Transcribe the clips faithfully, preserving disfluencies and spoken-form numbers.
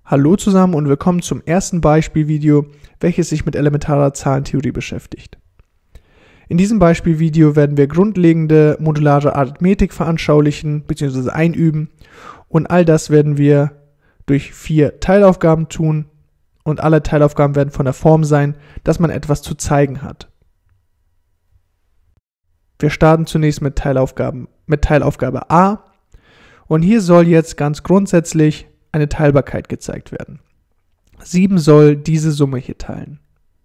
Hallo zusammen und willkommen zum ersten Beispielvideo, welches sich mit elementarer Zahlentheorie beschäftigt. In diesem Beispielvideo werden wir grundlegende modulare Arithmetik veranschaulichen bzw. einüben und all das werden wir durch vier Teilaufgaben tun und alle Teilaufgaben werden von der Form sein, dass man etwas zu zeigen hat. Wir starten zunächst mit Teilaufgaben, mit Teilaufgabe A und hier soll jetzt ganz grundsätzlich eine Teilbarkeit gezeigt werden. sieben soll diese Summe hier teilen.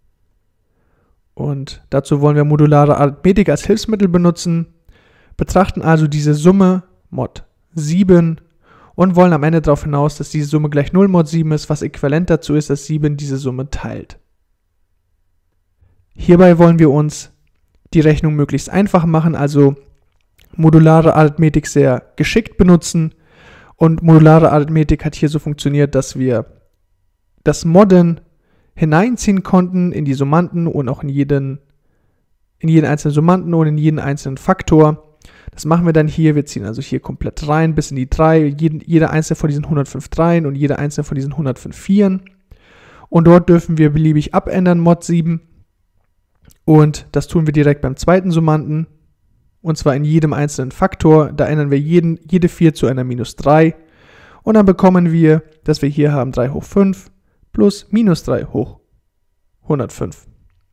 Und dazu wollen wir modulare Arithmetik als Hilfsmittel benutzen, betrachten also diese Summe mod sieben und wollen am Ende darauf hinaus, dass diese Summe gleich null mod sieben ist, was äquivalent dazu ist, dass sieben diese Summe teilt. Hierbei wollen wir uns die Rechnung möglichst einfach machen, also modulare Arithmetik sehr geschickt benutzen. Und modulare Arithmetik hat hier so funktioniert, dass wir das Modden hineinziehen konnten in die Summanden und auch in jeden, in jeden einzelnen Summanden und in jeden einzelnen Faktor. Das machen wir dann hier. Wir ziehen also hier komplett rein bis in die drei, jeden, jeder einzelne von diesen hundertfünf Dreien und jeder einzelne von diesen hundertfünf Vieren. Und dort dürfen wir beliebig abändern, mod sieben. Und das tun wir direkt beim zweiten Summanden. Und zwar in jedem einzelnen Faktor, da ändern wir jeden, jede vier zu einer minus drei. Und dann bekommen wir, dass wir hier haben drei hoch fünf plus minus drei hoch hundertfünf.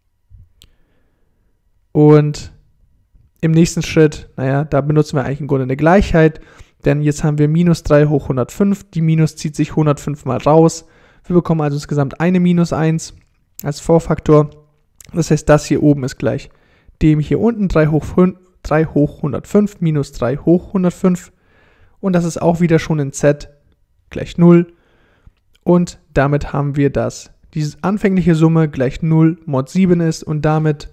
Und im nächsten Schritt, naja, da benutzen wir eigentlich im Grunde eine Gleichheit, denn jetzt haben wir minus drei hoch hundertfünf, die Minus zieht sich hundertfünf mal raus. Wir bekommen also insgesamt eine minus eins als Vorfaktor. Das heißt, das hier oben ist gleich dem hier unten, drei hoch hundertfünf minus drei hoch hundertfünf und das ist auch wieder schon in Z gleich null und damit haben wir, dass diese anfängliche Summe gleich null mod sieben ist und damit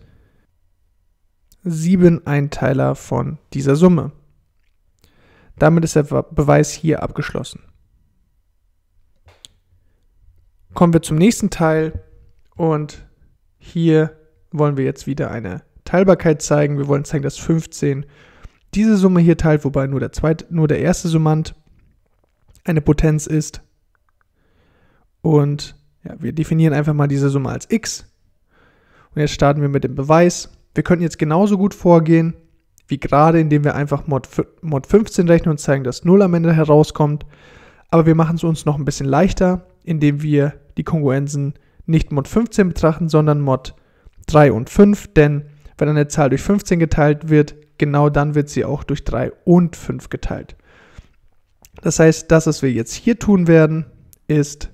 sieben Einteiler von dieser Summe. Damit ist der Beweis hier abgeschlossen. Kommen wir zum nächsten Teil und hier wollen wir jetzt wieder eine Teilbarkeit zeigen. Wir wollen zeigen, dass fünfzehn diese Summe hier teilt, wobei nur der zweite, nur der erste Summand eine Potenz ist. Und ja, wir definieren einfach mal diese Summe als x. Und jetzt starten wir mit dem Beweis. Wir könnten jetzt genauso gut vorgehen, wie gerade, indem wir einfach mod, mod fünfzehn rechnen und zeigen, dass null am Ende herauskommt. Aber wir machen es uns noch ein bisschen leichter, indem wir die Kongruenzen nicht mod fünfzehn betrachten, sondern mod drei und fünf, denn wenn eine Zahl durch fünfzehn geteilt wird, genau dann wird sie auch durch drei und fünf geteilt. Das heißt, das, was wir jetzt hier tun werden, ist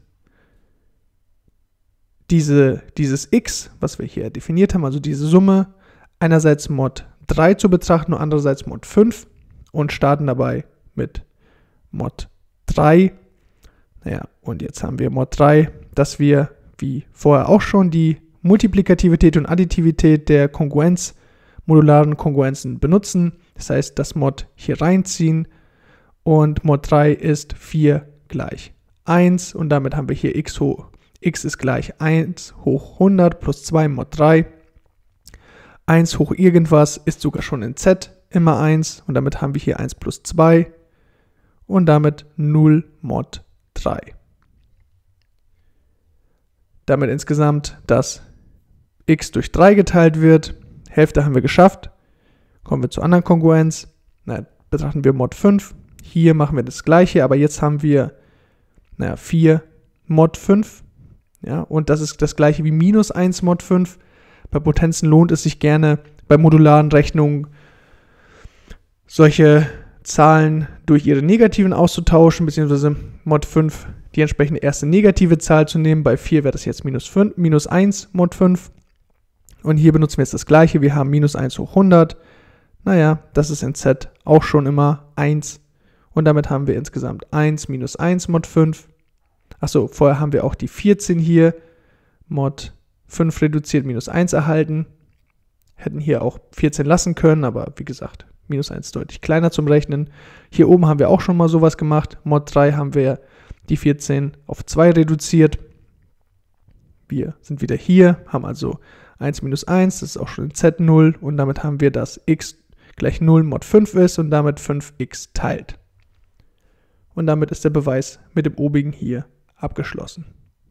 diese, dieses x, was wir hier definiert haben, also diese Summe, einerseits mod drei zu betrachten und andererseits mod fünf und starten dabei mit mod drei. Naja, und jetzt haben wir mod drei, dass wir, wie vorher auch schon, die Multiplikativität und Additivität der Kongruenz, modularen Kongruenzen benutzen. Das heißt, das Mod hier reinziehen und mod drei ist vier gleich eins und damit haben wir hier x hoch, x ist gleich eins hoch hundert plus zwei mod drei. eins hoch irgendwas ist sogar schon in Z immer eins und damit haben wir hier eins plus zwei und damit null mod drei. Damit insgesamt das x durch drei geteilt wird. Hälfte haben wir geschafft. Kommen wir zur anderen Kongruenz. Na, betrachten wir mod fünf. Hier machen wir das gleiche, aber jetzt haben wir naja, vier mod fünf. Ja, und das ist das gleiche wie minus eins mod fünf. Bei Potenzen lohnt es sich gerne, bei modularen Rechnungen solche Zahlen durch ihre negativen auszutauschen, beziehungsweise mod fünf die entsprechende erste negative Zahl zu nehmen. Bei vier wäre das jetzt minus, fünf, minus eins mod fünf. Und hier benutzen wir jetzt das gleiche. Wir haben minus eins hoch hundert. Naja, das ist in Z auch schon immer eins. Und damit haben wir insgesamt eins minus eins mod fünf. Achso, vorher haben wir auch die vierzehn hier. Mod fünf reduziert minus eins erhalten. Hätten hier auch vierzehn lassen können, aber wie gesagt, minus eins ist deutlich kleiner zum Rechnen. Hier oben haben wir auch schon mal sowas gemacht. Mod drei haben wir die vierzehn auf zwei reduziert. Wir sind wieder hier, haben also eins minus eins, das ist auch schon in Z null und damit haben wir, dass x gleich null mod fünf ist und damit fünf x teilt. Und damit ist der Beweis mit dem obigen hier abgeschlossen.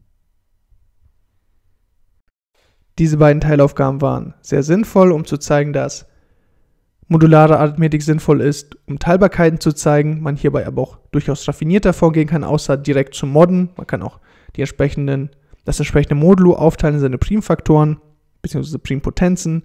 Diese beiden Teilaufgaben waren sehr sinnvoll, um zu zeigen, dass modulare Arithmetik sinnvoll ist, um Teilbarkeiten zu zeigen, man hierbei aber auch durchaus raffinierter vorgehen kann, außer direkt zu modden. Man kann auch die entsprechenden, das entsprechende Modulo aufteilen in seine Primfaktoren bzw. Primpotenzen.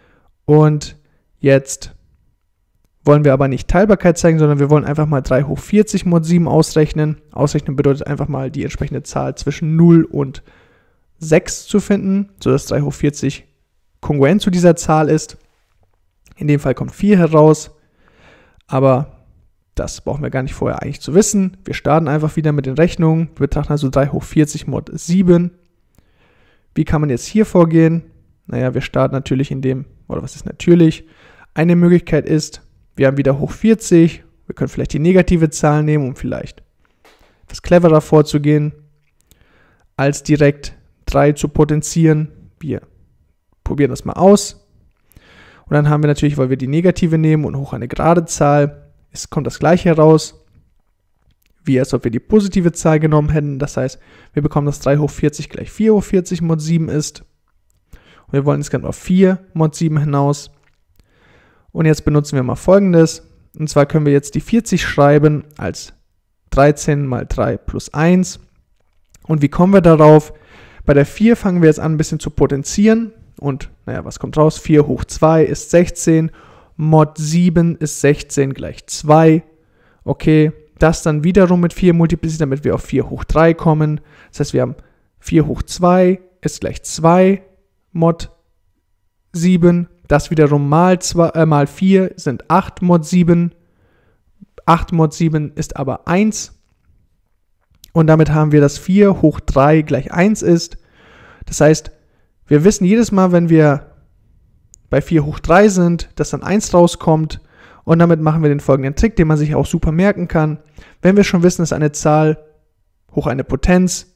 Und jetzt wollen wir aber nicht Teilbarkeit zeigen, sondern wir wollen einfach mal drei hoch vierzig mod sieben ausrechnen. Ausrechnen bedeutet einfach mal die entsprechende Zahl zwischen null und sechs zu finden, sodass drei hoch vierzig kongruent zu dieser Zahl ist. In dem Fall kommt vier heraus, aber das brauchen wir gar nicht vorher eigentlich zu wissen. Wir starten einfach wieder mit den Rechnungen. Wir betrachten also drei hoch vierzig mod sieben. Wie kann man jetzt hier vorgehen? Naja, wir starten natürlich in dem, oder was ist natürlich? Eine Möglichkeit ist, wir haben wieder hoch vierzig. Wir können vielleicht die negative Zahl nehmen, um vielleicht etwas cleverer vorzugehen, als direkt drei zu potenzieren. Wir probieren das mal aus. Und dann haben wir natürlich, weil wir die negative nehmen und hoch eine gerade Zahl, es kommt das gleiche heraus, wie als ob wir die positive Zahl genommen hätten. Das heißt, wir bekommen, dass drei hoch vierzig gleich vier hoch vierzig mod sieben ist. Und wir wollen insgesamt auf vier mod sieben hinaus. Und jetzt benutzen wir mal Folgendes. Und zwar können wir jetzt die vierzig schreiben als dreizehn mal drei plus eins. Und wie kommen wir darauf? Bei der vier fangen wir jetzt an, ein bisschen zu potenzieren. Und naja, was kommt raus? vier hoch zwei ist sechzehn. Mod sieben ist sechzehn gleich zwei. Okay, das dann wiederum mit vier multiplizieren, damit wir auf vier hoch drei kommen. Das heißt, wir haben vier hoch zwei ist gleich zwei. Mod sieben. Das wiederum mal, zwei, äh, mal vier sind acht mod sieben. acht mod sieben ist aber eins. Und damit haben wir, dass vier hoch drei gleich eins ist. Das heißt, wir wissen jedes Mal, wenn wir bei vier hoch drei sind, dass dann eins rauskommt. Und damit machen wir den folgenden Trick, den man sich auch super merken kann. Wenn wir schon wissen, dass eine Zahl hoch eine Potenz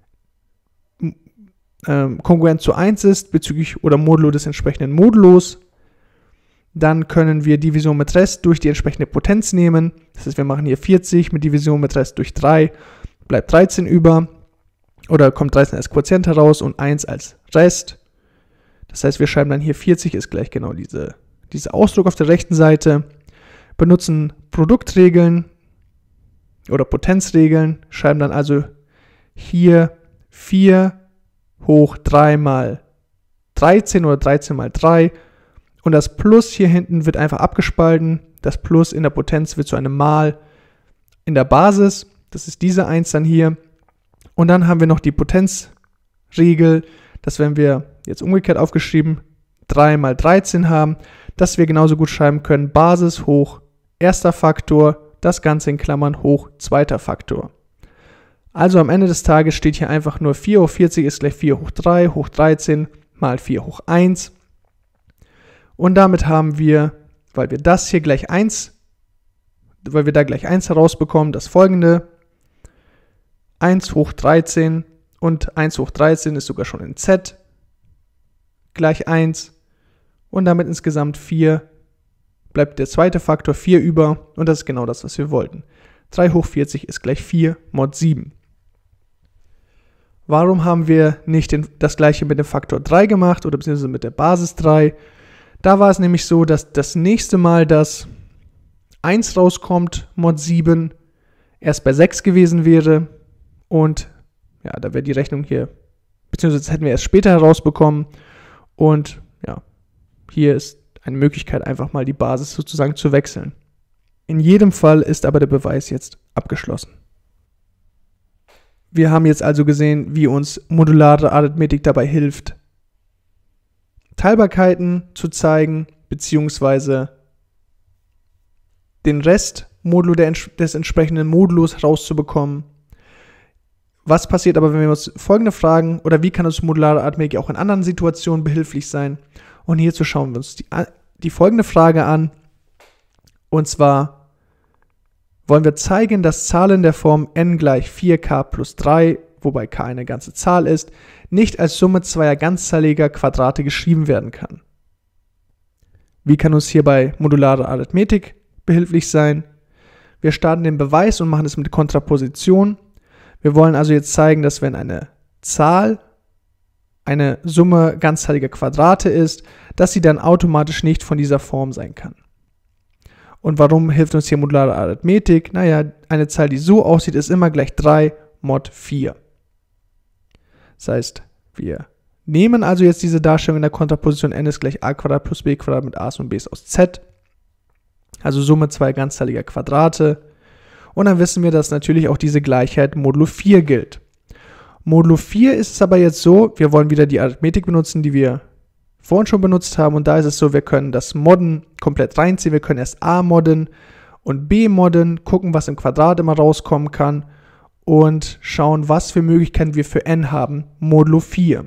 ähm, kongruent zu eins ist, bezüglich oder modulo des entsprechenden Modulos, dann können wir Division mit Rest durch die entsprechende Potenz nehmen. Das heißt, wir machen hier vierzig mit Division mit Rest durch drei, bleibt dreizehn über. Oder kommt dreizehn als Quotient heraus und eins als Rest. Das heißt, wir schreiben dann hier vierzig ist gleich genau diese, dieser Ausdruck auf der rechten Seite. Benutzen Produktregeln oder Potenzregeln. Schreiben dann also hier vier hoch drei mal dreizehn oder dreizehn mal drei. Und das Plus hier hinten wird einfach abgespalten. Das Plus in der Potenz wird zu einem Mal in der Basis. Das ist diese eins dann hier. Und dann haben wir noch die Potenzregel, dass wenn wir jetzt umgekehrt aufgeschrieben drei mal dreizehn haben, dass wir genauso gut schreiben können Basis hoch erster Faktor, das Ganze in Klammern hoch zweiter Faktor. Also am Ende des Tages steht hier einfach nur vier hoch vierzig ist gleich vier hoch drei hoch dreizehn mal vier hoch eins. Und damit haben wir, weil wir das hier gleich eins, weil wir da gleich eins herausbekommen, das folgende: eins hoch dreizehn und eins hoch dreizehn ist sogar schon in Z gleich eins und damit insgesamt vier, bleibt der zweite Faktor vier über und das ist genau das, was wir wollten. drei hoch vierzig ist gleich vier mod sieben. Warum haben wir nicht den, das gleiche mit dem Faktor drei gemacht oder beziehungsweise mit der Basis drei? Da war es nämlich so, dass das nächste Mal, dass eins rauskommt, mod sieben, erst bei sechs gewesen wäre. Und ja, da wäre die Rechnung hier, beziehungsweise das hätten wir erst später herausbekommen. Und ja, hier ist eine Möglichkeit, einfach mal die Basis sozusagen zu wechseln. In jedem Fall ist aber der Beweis jetzt abgeschlossen. Wir haben jetzt also gesehen, wie uns modulare Arithmetik dabei hilft, Teilbarkeiten zu zeigen, beziehungsweise den Rest Modulo des entsprechenden Modulos rauszubekommen. Was passiert aber, wenn wir uns folgende fragen, oder wie kann uns modulare Arithmetik auch in anderen Situationen behilflich sein? Und hierzu schauen wir uns die, die folgende Frage an. Und zwar wollen wir zeigen, dass Zahlen der Form n gleich vier k plus drei, wobei k eine ganze Zahl ist, nicht als Summe zweier ganzzahliger Quadrate geschrieben werden kann. Wie kann uns hierbei modulare Arithmetik behilflich sein? Wir starten den Beweis und machen es mit Kontraposition. Wir wollen also jetzt zeigen, dass wenn eine Zahl eine Summe ganzzahliger Quadrate ist, dass sie dann automatisch nicht von dieser Form sein kann. Und warum hilft uns hier modulare Arithmetik? Naja, eine Zahl, die so aussieht, ist immer gleich drei mod vier. Das heißt, wir nehmen also jetzt diese Darstellung in der Kontraposition n ist gleich a Quadrat plus b Quadrat mit a's und b's aus z. Also Summe zwei ganzzahliger Quadrate. Und dann wissen wir, dass natürlich auch diese Gleichheit modulo vier gilt. Modulo vier ist es aber jetzt so, wir wollen wieder die Arithmetik benutzen, die wir vorhin schon benutzt haben. Und da ist es so, wir können das Modden komplett reinziehen. Wir können erst a modden und b modden, gucken, was im Quadrat immer rauskommen kann und schauen, was für Möglichkeiten wir für n haben, modulo vier.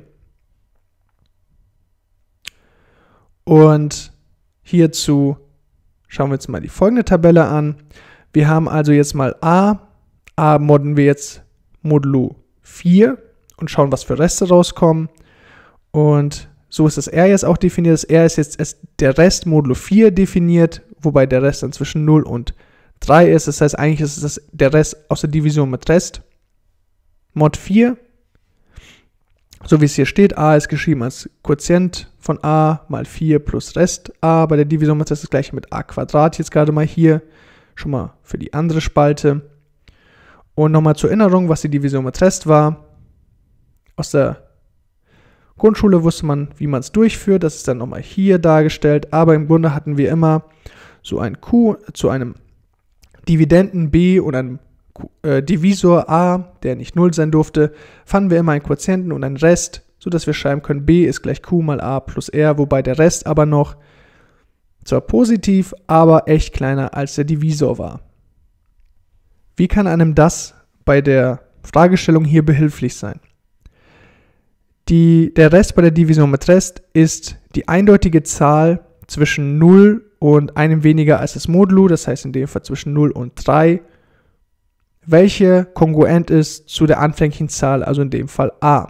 Und hierzu schauen wir uns mal die folgende Tabelle an. Wir haben also jetzt mal a. a modden wir jetzt modulo vier und schauen, was für Reste rauskommen. Und so ist das R jetzt auch definiert. Das R ist jetzt der Rest modulo vier definiert, wobei der Rest dann zwischen null und drei ist. Das heißt, eigentlich ist es der Rest aus der Division mit Rest mod vier. So wie es hier steht, a ist geschrieben als Quotient von a mal vier plus Rest a. Bei der Division mit Rest das gleiche mit a Quadrat, jetzt gerade mal hier, schon mal für die andere Spalte. Und nochmal zur Erinnerung, was die Division mit Rest war. Aus der Grundschule wusste man, wie man es durchführt, das ist dann nochmal hier dargestellt, aber im Grunde hatten wir immer so ein Q zu einem Dividenden b und einem äh, Divisor a, der nicht null sein durfte, fanden wir immer einen Quotienten und einen Rest, sodass wir schreiben können, b ist gleich q mal a plus r, wobei der Rest aber noch zwar positiv, aber echt kleiner als der Divisor war. Wie kann einem das bei der Fragestellung hier behilflich sein? Die, der Rest bei der Division mit Rest ist die eindeutige Zahl zwischen null und einem weniger als das Modulo, das heißt in dem Fall zwischen null und drei, welche kongruent ist zu der anfänglichen Zahl, also in dem Fall a.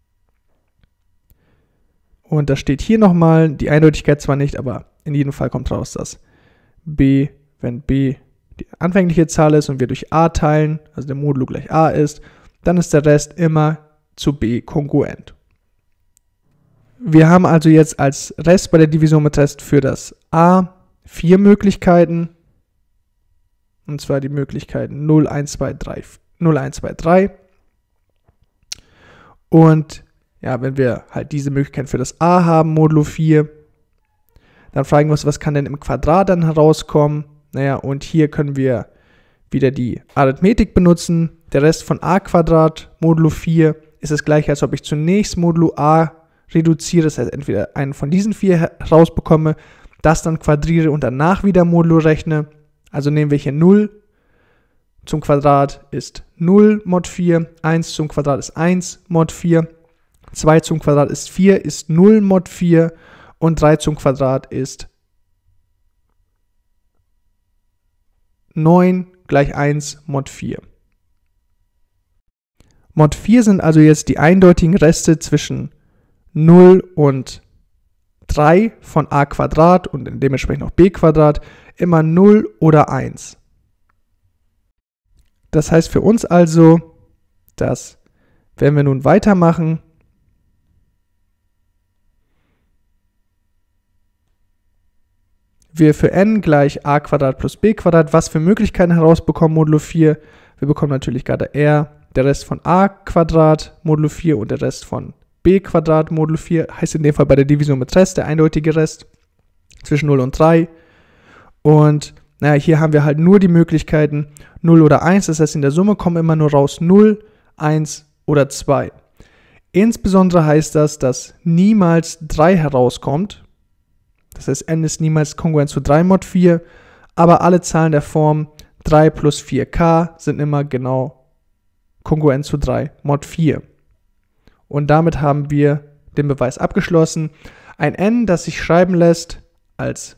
Und das steht hier nochmal, die Eindeutigkeit zwar nicht, aber in jedem Fall kommt raus, dass b, wenn b die anfängliche Zahl ist und wir durch a teilen, also der Modulo gleich a ist, dann ist der Rest immer zu b kongruent. Wir haben also jetzt als Rest bei der Division mit Rest für das a vier Möglichkeiten, und zwar die Möglichkeiten null, eins, zwei, drei, null, eins, zwei, drei. Und ja, wenn wir halt diese Möglichkeit für das a haben, modulo vier, dann fragen wir uns, was kann denn im Quadrat dann herauskommen? Naja, und hier können wir wieder die Arithmetik benutzen. Der Rest von a Quadrat modulo vier ist das gleiche, als ob ich zunächst modulo a reduziere, das heißt entweder einen von diesen vier herausbekomme, das dann quadriere und danach wieder modulo rechne. Also nehmen wir hier null zum Quadrat ist null mod vier, eins zum Quadrat ist eins mod vier, zwei zum Quadrat ist vier, ist null mod vier und drei zum Quadrat ist neun gleich eins mod vier. Mod vier sind also jetzt die eindeutigen Reste zwischen null und drei von a Quadrat und dementsprechend auch b Quadrat, immer null oder eins. Das heißt für uns also, dass, wenn wir nun weitermachen, wir für n gleich a Quadrat plus b Quadrat, was für Möglichkeiten herausbekommen modulo vier? Wir bekommen natürlich gerade r, der Rest von a Quadrat modulo vier und der Rest von b Quadrat modulo vier, heißt in dem Fall bei der Division mit Rest, der eindeutige Rest zwischen null und drei. Und naja, hier haben wir halt nur die Möglichkeiten null oder eins, das heißt in der Summe kommen immer nur raus null, eins oder zwei. Insbesondere heißt das, dass niemals drei herauskommt, das heißt n ist niemals kongruent zu drei mod vier, aber alle Zahlen der Form drei plus vier k sind immer genau kongruent zu drei mod vier. Und damit haben wir den Beweis abgeschlossen. Ein n, das sich schreiben lässt als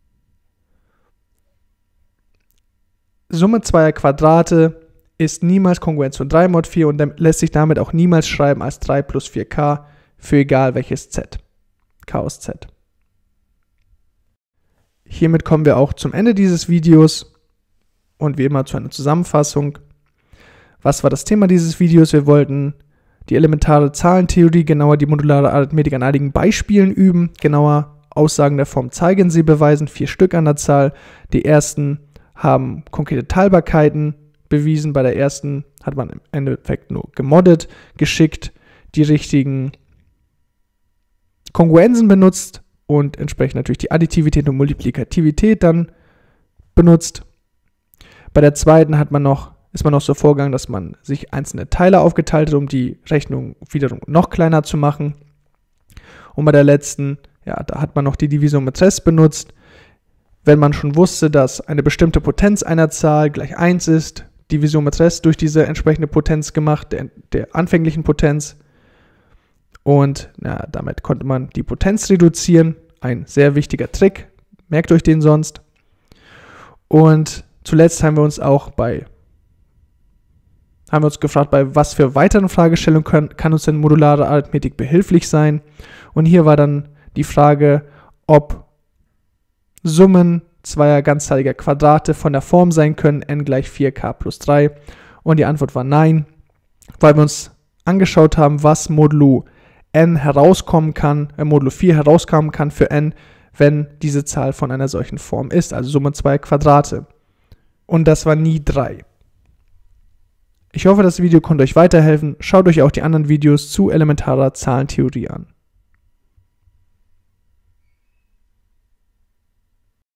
Summe zweier Quadrate, ist niemals kongruent zu drei mod vier und lässt sich damit auch niemals schreiben als drei plus vier k für egal welches z. K aus z. Hiermit kommen wir auch zum Ende dieses Videos und wie immer zu einer Zusammenfassung. Was war das Thema dieses Videos? Wir wollten die elementare Zahlentheorie, genauer die modulare Arithmetik an einigen Beispielen üben, genauer Aussagen der Form Zeigensee beweisen, vier Stück an der Zahl. Die ersten haben konkrete Teilbarkeiten bewiesen. Bei der ersten hat man im Endeffekt nur gemoddet, geschickt die richtigen Kongruenzen benutzt und entsprechend natürlich die Additivität und Multiplikativität dann benutzt. Bei der zweiten hat man noch, ist man noch so vorgegangen, dass man sich einzelne Teile aufgeteilt hat, um die Rechnung wiederum noch kleiner zu machen. Und bei der letzten, ja, da hat man noch die Division mit Rest benutzt. Wenn man schon wusste, dass eine bestimmte Potenz einer Zahl gleich eins ist, Division mit Rest durch diese entsprechende Potenz gemacht, der, der anfänglichen Potenz. Und ja, damit konnte man die Potenz reduzieren. Ein sehr wichtiger Trick. Merkt euch den sonst. Und zuletzt haben wir uns auch bei, haben wir uns gefragt, bei was für weiteren Fragestellungen kann, kann uns denn modulare Arithmetik behilflich sein? Und hier war dann die Frage, ob Summen zweier ganzzahliger Quadrate von der Form sein können, n gleich vier k plus drei. Und die Antwort war nein, weil wir uns angeschaut haben, was modulo n herauskommen kann, äh, modulo vier herauskommen kann für n, wenn diese Zahl von einer solchen Form ist, also Summe zweier Quadrate. Und das war nie drei. Ich hoffe, das Video konnte euch weiterhelfen. Schaut euch auch die anderen Videos zu elementarer Zahlentheorie an.